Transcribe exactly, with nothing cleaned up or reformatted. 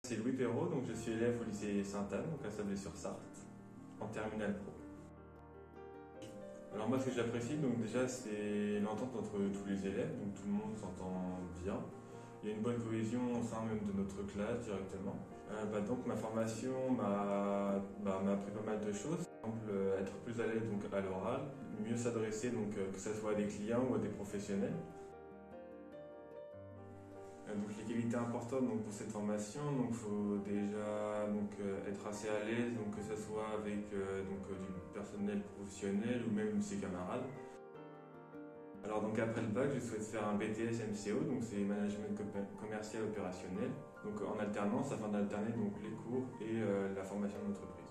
C'est Louis Perrault, donc je suis élève au lycée Sainte-Anne, donc à Sablé-sur-Sarthe, en terminale pro. Alors moi ce que j'apprécie, donc déjà c'est l'entente entre tous les élèves, donc tout le monde s'entend bien. Il y a une bonne cohésion au sein même de notre classe directement. Euh, bah, donc ma formation m'a bah, m'a appris pas mal de choses. Par exemple, euh, être plus à l'aise donc à l'oral, mieux s'adresser donc euh, que ce soit à des clients ou à des professionnels. Euh, donc les qualités importantes donc, pour cette formation, il faut déjà donc, euh, être assez à l'aise, donc, que ce soit avec euh, donc, euh, du personnel professionnel ou même ses camarades. Alors donc après le bac, je souhaite faire un B T S M C O, donc c'est management commercial opérationnel, donc en alternance afin d'alterner donc les cours et euh, la formation d'entreprise.